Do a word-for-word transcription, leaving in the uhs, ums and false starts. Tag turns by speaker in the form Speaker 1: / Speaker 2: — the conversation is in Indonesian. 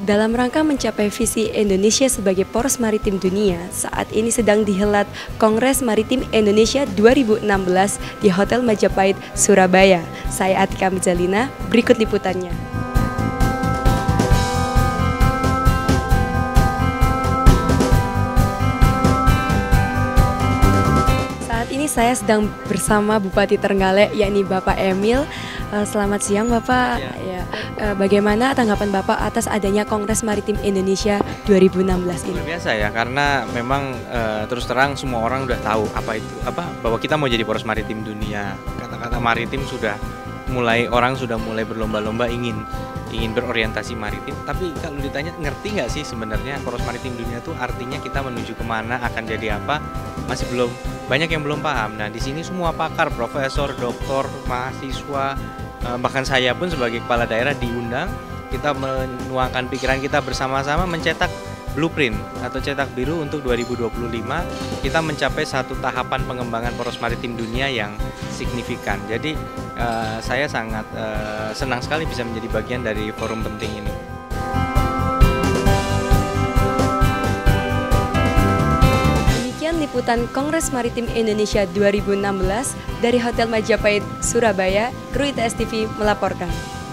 Speaker 1: Dalam rangka mencapai visi Indonesia sebagai poros maritim dunia, saat ini sedang dihelat Kongres Maritim Indonesia dua ribu enam belas di Hotel Majapahit, Surabaya. Saya Atika Mizalina, berikut liputannya. Saat ini saya sedang bersama Bupati Trenggalek, yakni Bapak Emil. Selamat siang Bapak. Ya. Ya. Bagaimana tanggapan Bapak atas adanya Kongres Maritim Indonesia dua ribu enam belas ini?
Speaker 2: Luar biasa ya, karena memang uh, terus terang semua orang udah tahu apa itu apa bahwa kita mau jadi poros maritim dunia. Kata-kata maritim sudah mulai orang sudah mulai berlomba-lomba ingin ingin berorientasi maritim. Tapi kalau ditanya ngerti nggak sih sebenarnya poros maritim dunia itu artinya kita menuju kemana, akan jadi apa, masih belum banyak yang belum paham. Nah di sini semua pakar, profesor, doktor, mahasiswa, bahkan saya pun sebagai kepala daerah diundang. Kita menuangkan pikiran kita bersama-sama mencetak blueprint atau cetak biru untuk dua ribu dua puluh lima kita mencapai satu tahapan pengembangan poros maritim dunia yang signifikan. Jadi uh, saya sangat uh, senang sekali bisa menjadi bagian dari forum penting ini.
Speaker 1: Demikian liputan Kongres Maritim Indonesia dua ribu enam belas dari Hotel Majapahit, Surabaya. Kru I T S T V melaporkan.